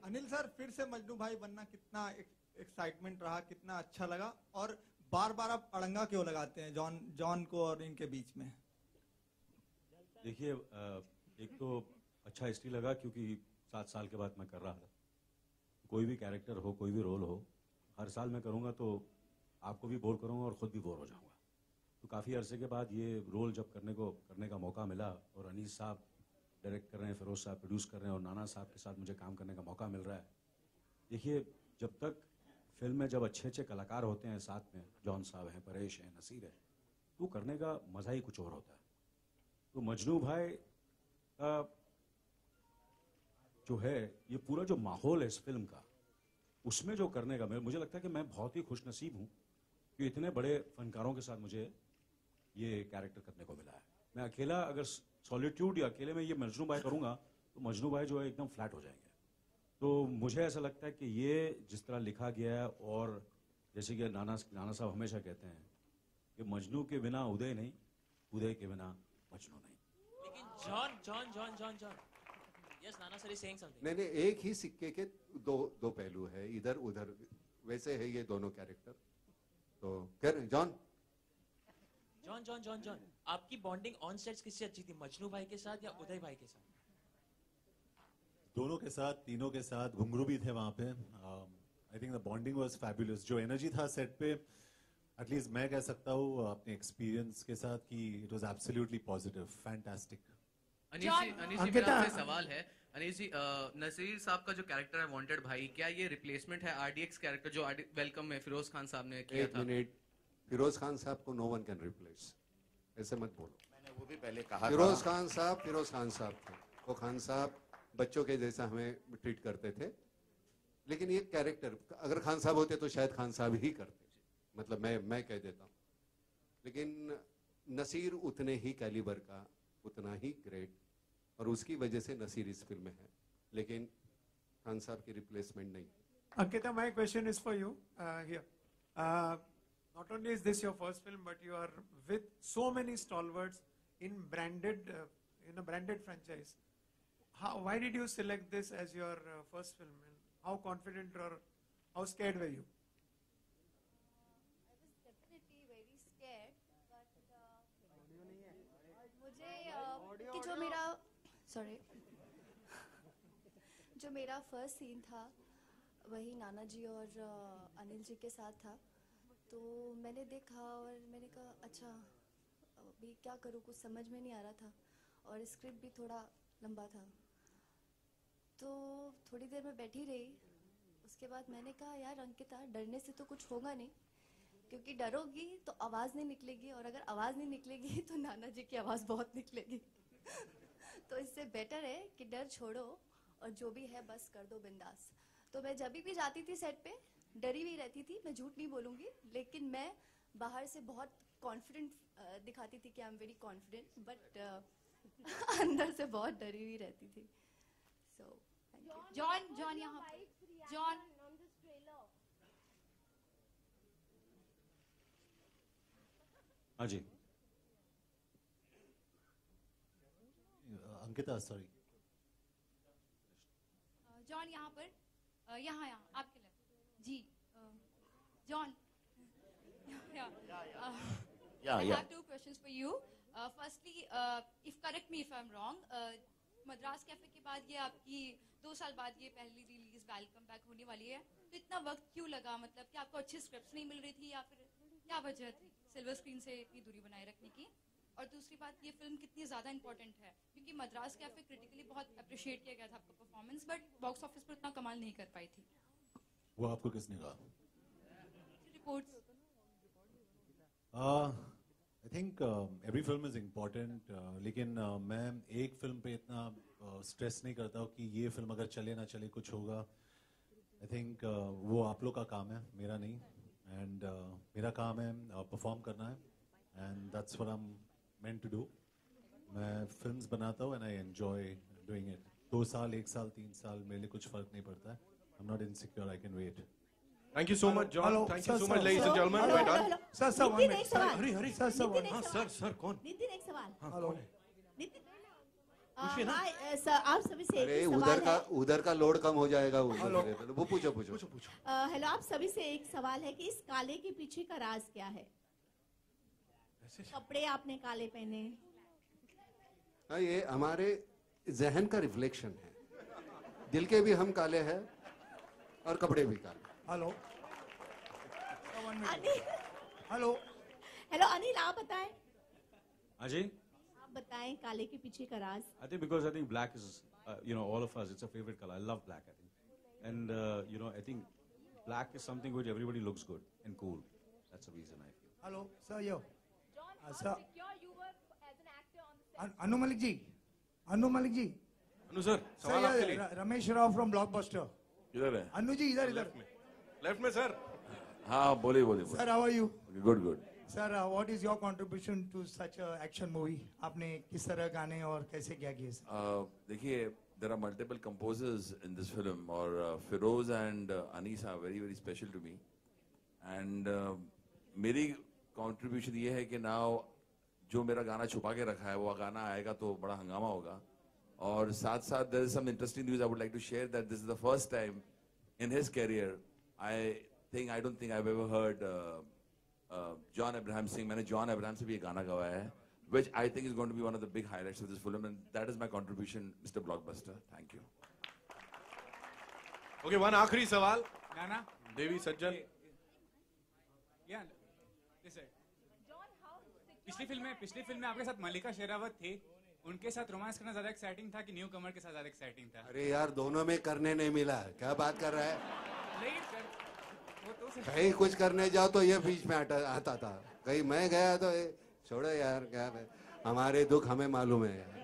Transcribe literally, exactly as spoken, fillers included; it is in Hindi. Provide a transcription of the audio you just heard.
अनिल सर, फिर से मजनू भाई बनना कितना एक्साइटमेंट रहा, कितना अच्छा लगा, और बार बार आप अड़ंगा क्यों लगाते हैं जॉन जॉन को और इनके बीच में? देखिए, एक तो अच्छा इसलिए लगा क्योंकि सात साल के बाद मैं कर रहा था। कोई भी कैरेक्टर हो, कोई भी रोल हो, हर साल मैं करूँगा तो आपको भी बोर करूँगा और ख़ुद भी बोर हो जाऊँगा। तो काफ़ी अरसे के बाद ये रोल जब करने को करने का मौका मिला और अनीस साहब डायरेक्ट कर रहे हैं, फिरोज साहब प्रोड्यूस कर रहे हैं और नाना साहब के साथ मुझे काम करने का मौका मिल रहा है। देखिए, जब तक फिल्म में जब अच्छे अच्छे कलाकार होते हैं साथ में, जॉन साहब हैं, परेश हैं, नसीर है, तो करने का मज़ा ही कुछ और होता है। तो मजनू भाई का जो है, ये पूरा जो माहौल है इस फिल्म का, उसमें जो करने का मुझे लगता है कि मैं बहुत ही खुशनसीब हूँ कि इतने बड़े फनकारों के साथ मुझे ये कैरेक्टर करने को मिला है। मैं अकेला अगर सॉलिट्यूड या अकेले में ये मजनू भाई करूँगा तो मजनू भाई जो है एकदम फ्लैट हो जाएंगे। तो मुझे ऐसा लगता है कि ये जिस तरह लिखा गया है, और जैसे कि नाना नाना साहब हमेशा कहते हैं कि मजनू के बिना उदय नहीं, उदय के बिना मजनू नहीं। लेकिन John John John John John yes Nana sir is saying something. नहीं नहीं, एक ही सिक्के के दो दो पहलू है, इधर उधर वैसे है ये दोनों कैरेक्टर। तो कर John John John John John आपकी बॉन्डिंग ऑन सेट्स किससे अच्छी थी, मजनू भाई के साथ या उदय भाई के साथ? दोनों के साथ, तीनों के साथ। घुंघरू भी थे वहां पे। I think the bonding was fabulous. जो एनर्जी था सेट पे, एटलीस्ट मैं कह सकता हूँ अपने एक्सपीरियंस के साथ कि it was absolutely positive, fantastic. Anees ji, Anees ji मेरा आपसे सवाल है। अनीस जी, नसीर साहब का जो कैरेक्टर है वांटेड भाई, क्या ये रिप्लेसमेंट है आरडीएक्स कैरेक्टर जो वेलकम में फिरोज खान साहब ने किया एक था? मिनट, फिरोज खान साहब को नो वन कैन रिप्लेस, ऐसे मत बोलो। मैंने वो भी पहले कहा। फिरोज खान साहब फिरोज खान साहब थे। वो खान साहब बच्चों के जैसा हमें ट्रीट करते थे, लेकिन ये कैरेक्टर अगर खान साहब होते तो शायद खान साहब ही करते, मतलब मैं मैं कह देता हूँ। लेकिन नसीर उतने ही कैलिबर का, उतना ही ग्रेट, और उसकी वजह से नसीर इस फिल्म में है, लेकिन खान साहब की रिप्लेसमेंट नहीं। Ankita, my question is for you uh, here. Uh, not only is this your first film, but you are with so many stalwarts in branded, uh, in a branded franchise. How, why did you select this as your uh, first film, and how confident or how scared were you? I was definitely very scared, but uh, मुझे uh, कि जो मेरा सॉरी जो मेरा फर्स्ट सीन था वही नाना जी और uh, अनिल जी के साथ था, तो मैंने देखा और मैंने कहा अच्छा अभी क्या करूँ, कुछ समझ में नहीं आ रहा था, और स्क्रिप्ट भी थोड़ा लंबा था। तो थोड़ी देर में बैठी रही, उसके बाद मैंने कहा यार अंकिता, डरने से तो कुछ होगा नहीं, क्योंकि डरोगी तो आवाज़ नहीं निकलेगी, और अगर आवाज़ नहीं निकलेगी तो नाना जी की आवाज़ बहुत निकलेगी। तो इससे बेटर है कि डर छोड़ो और जो भी है बस कर दो बिंदास। तो मैं जब भी जाती थी सेट पे डरी हुई रहती थी, मैं झूठ नहीं बोलूँगी, लेकिन मैं बाहर से बहुत कॉन्फिडेंट दिखाती थी कि I am very confident, but अंदर से बहुत डरी हुई रहती थी। सो जॉन जॉन यहाँ जॉन हाँ जी अंकिता, सॉरी जॉन यहाँ पर, यहाँ यहाँ आपके लिए जी John I have two questions for you. Uh, firstly, uh, if correct me if I'm wrong, uh, Madras Cafe के बाद ये आपकी दो साल बाद ये पहली रिलीज वेलकम बैक होने वाली है, तो इतना वक्त क्यों लगा? मतलब कि आपको अच्छी स्क्रिप्ट्स नहीं मिल रही थी या फिर क्या वजह थी सिल्वर स्क्रीन से इतनी दूरी बनाए रखने की? और दूसरी बात, ये फिल्म कितनी ज़्यादा इंपॉर्टेंट है, क्योंकि मद्रास कैफे क्रिटिकली बहुत अप्रिशिएट किया गया था आपका परफॉर्मेंस, बट बॉक्स ऑफिस पर इतना कमाल नहीं कर पाई थी। वो आपको किसने कहा? Reports. I think every film is important, लेकिन uh, मैं एक फिल्म पे इतना स्ट्रेस uh, नहीं करता हूँ कि ये फिल्म अगर चले ना चले कुछ होगा। आई थिंक uh, वो आप लोग का काम है, मेरा नहीं, एंड uh, मेरा काम है परफॉर्म uh, करना है, and that's what I am meant to do. मैं फिल्म्स बनाता हूँ and I enjoy doing it. दो साल, एक साल, तीन साल मेरे लिए कुछ फर्क नहीं पड़ता है। I am not insecure, I can wait. Thank you so much, John. Hello. Thank sir, you so sir, much, ladies sir, and gentlemen. Hello, We're hello, done. hello. Sir, sir, one minute. Sir, hurry, hurry. Sir, sir, one. हाँ, sir, sir, कौन? नितिन एक सवाल. हाँ, कौन है? नितिन, पूछिए ना। हाय सर, आप सभी से एक अरे ही उधर सवाल का है। उधर का लोड कम हो जाएगा उधर हेलो। से, तो वो पूछो पूछो पूछो पूछो अ, हेलो, आप सभी से एक सवाल है कि इस काले के पीछे का राज क्या है? ऐसे कपड़े आपने काले पहने, हाँ, ये हमारे जहन का रिफ्लेक्शन है। दिल के भी हम काले हैं और कपड़े भी काले। Hello Anil. Hello hello Anil, आप बताएं, हाँ जी, आप बताएं काले के पीछे का राज। I think because I think black is, uh, you know, all of us, it's a favorite color. I love black, I think. And, uh, you know, I think black is something which everybody looks good and cool. That's the reason I feel. Hello sir, yo John, Uh, how sir. secure you were as an actor on the set? अन- अनु मलिक जी, अनु मलिक जी, अनु सर, सर सवाल आपके ये लिए। र- रमेश राव फ्रॉम ब्लॉकबस्टर। इधर है। अनु जी इधर इधर। लेफ्ट में, लेफ्ट में सर। हाँ बोलिए बोलिए sir how are you? Good good. Sir what is your contribution to such a action movie? आपने किस तरह गाने और कैसे क्या किए सर? Uh, देखिए there are multiple composers in this film और uh, Feroz and uh, Anis are very very special to me and uh, मेरी contribution ये है कि now जो मेरा गाना छुपा के रखा है वो गाना आएगा तो बड़ा हंगामा होगा और साथ साथ there is some interesting news I would like to share that this is the first time in his career I think I don't think I've ever heard uh, uh, John Abraham sing. मैंने John Abraham से भी ये गाना गवाया है which I think is going to be one of the big highlights of this film and that is my contribution Mister Blockbuster. Thank you. Okay, one आखिरी सवाल। नाना देवी सज्जन। या दिस साइड। पिछली फिल्म में पिछली फिल्म में आपके साथ मल्लिका शेरावत थी, उनके साथ रोमांस करना ज्यादा एक्साइटिंग था कि न्यू कमर के साथ ज्यादा एक्साइटिंग था? अरे यार दोनों में करने नहीं मिला, क्या बात कर रहा है? नहीं सर, वो तो सर- कहीं कुछ करने जाओ तो ये बीच में आता आता था, कहीं मैं गया तो ये छोड़ो यार, क्या है? हमारे दुख हमें मालूम है यार।